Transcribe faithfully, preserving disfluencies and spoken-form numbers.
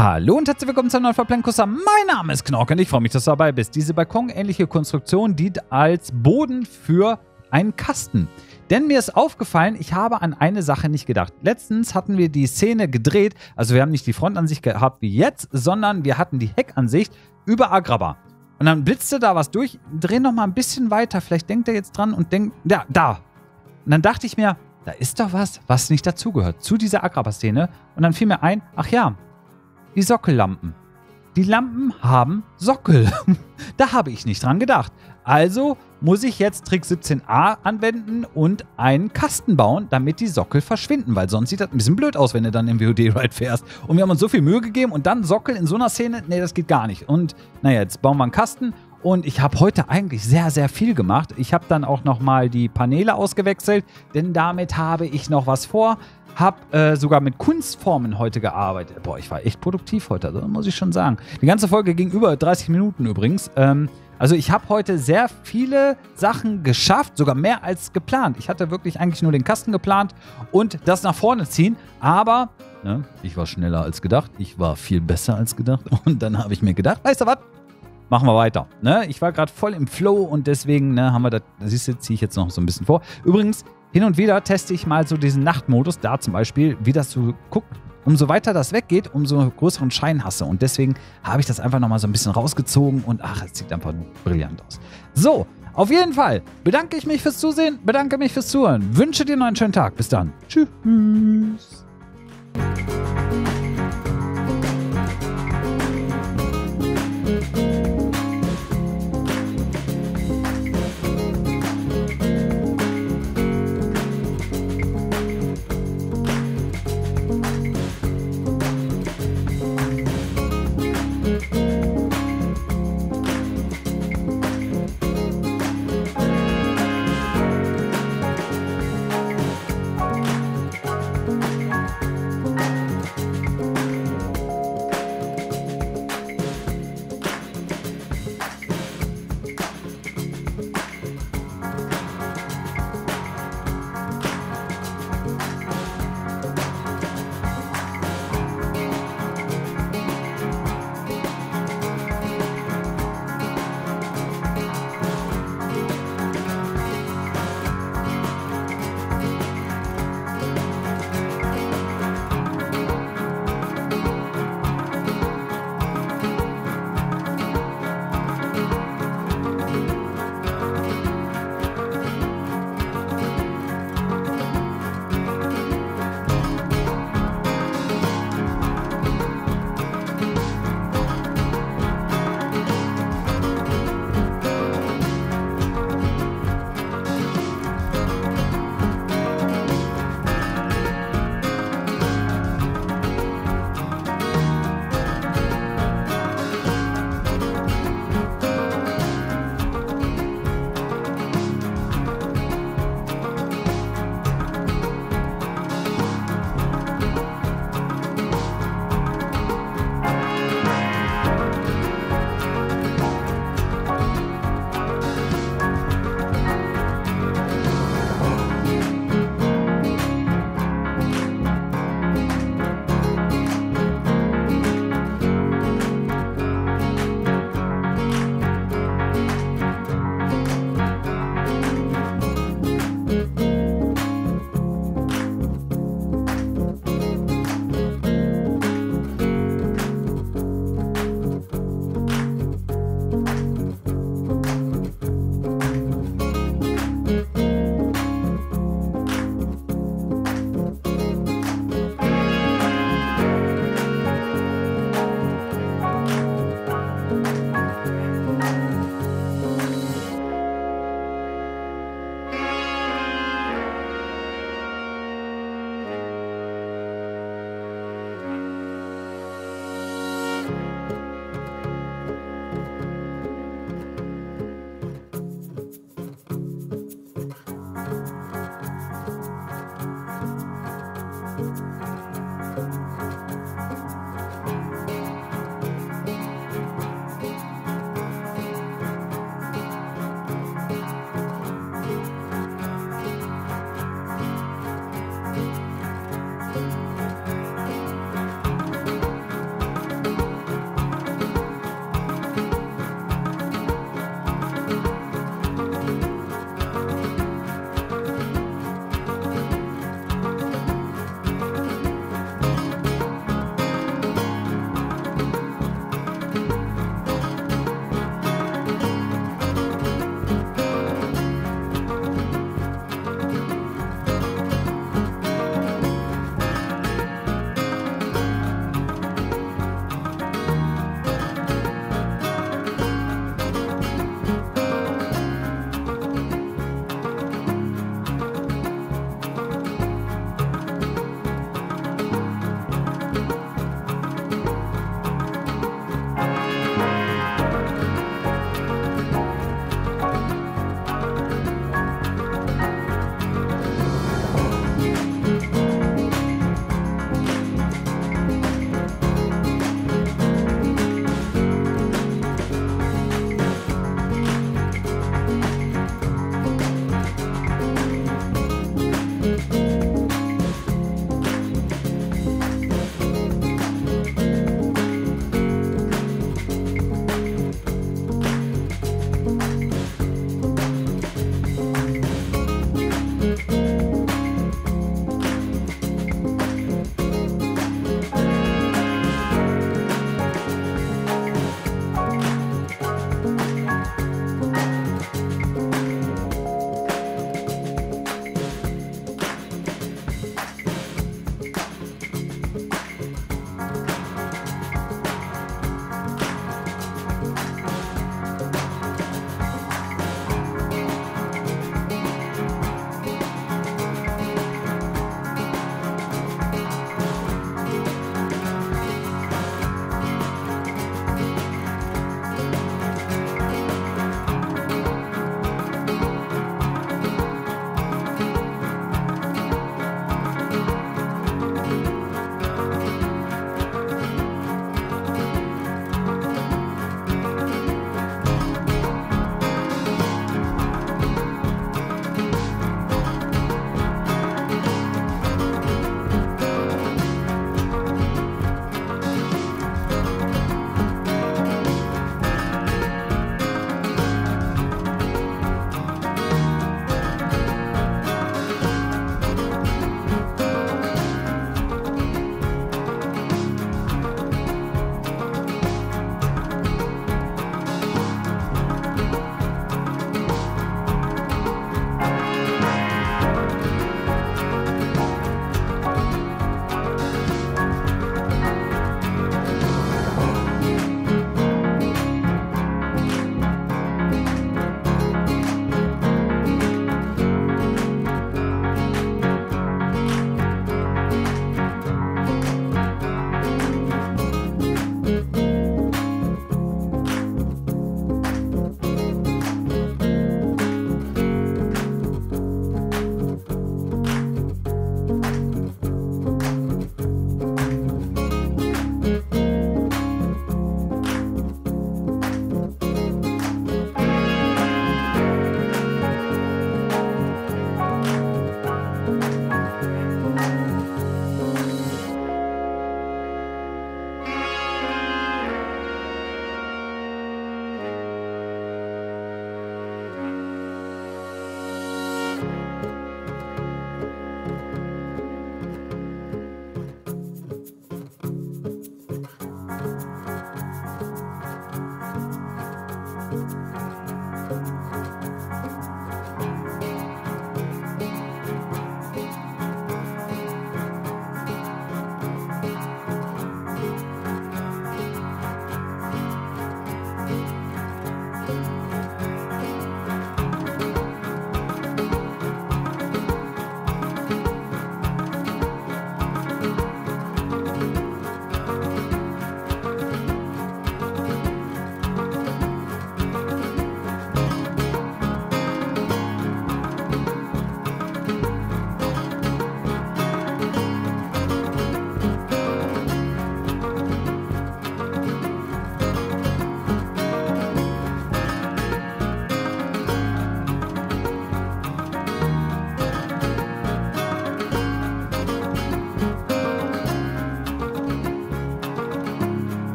Hallo und herzlich willkommen zu einem neuen Verplankuster. Mein Name ist Knorke und ich freue mich, dass du dabei bist. Diese balkonähnliche Konstruktion dient als Boden für einen Kasten. Denn mir ist aufgefallen, ich habe an eine Sache nicht gedacht. Letztens hatten wir die Szene gedreht, also wir haben nicht die Frontansicht gehabt wie jetzt, sondern wir hatten die Heckansicht über Agrabah. Und dann blitzte da was durch, dreh noch mal ein bisschen weiter, vielleicht denkt er jetzt dran und denkt, ja, da. Und dann dachte ich mir, da ist doch was, was nicht dazugehört, zu dieser Agrabah-Szene. Und dann fiel mir ein, ach ja, die Sockellampen. Die Lampen haben Sockel. Da habe ich nicht dran gedacht. Also muss ich jetzt Trick siebzehn a anwenden und einen Kasten bauen, damit die Sockel verschwinden, weil sonst sieht das ein bisschen blöd aus, wenn du dann im W O D-Ride fährst. Und wir haben uns so viel Mühe gegeben und dann Sockel in so einer Szene, nee, das geht gar nicht. Und naja, jetzt bauen wir einen Kasten. Und ich habe heute eigentlich sehr, sehr viel gemacht. Ich habe dann auch nochmal die Paneele ausgewechselt, denn damit habe ich noch was vor. Habe äh, sogar mit Kunstformen heute gearbeitet. Boah, ich war echt produktiv heute, also muss ich schon sagen. Die ganze Folge ging über dreißig Minuten übrigens. Ähm, also ich habe heute sehr viele Sachen geschafft, sogar mehr als geplant. Ich hatte wirklich eigentlich nur den Kasten geplant und das nach vorne ziehen. Aber ne, ich war schneller als gedacht. Ich war viel besser als gedacht. Und dann habe ich mir gedacht, weißt du was? Machen wir weiter. Ne? Ich war gerade voll im Flow und deswegen ne, haben wir das, siehst du, ziehe ich jetzt noch so ein bisschen vor. Übrigens, hin und wieder teste ich mal so diesen Nachtmodus, da zum Beispiel, wie das so guckt. Umso weiter das weggeht, umso größeren Schein hast du. Und deswegen habe ich das einfach nochmal so ein bisschen rausgezogen und ach, es sieht einfach brillant aus. So, auf jeden Fall bedanke ich mich fürs Zusehen, bedanke mich fürs Zuhören, wünsche dir noch einen schönen Tag. Bis dann. Tschüss.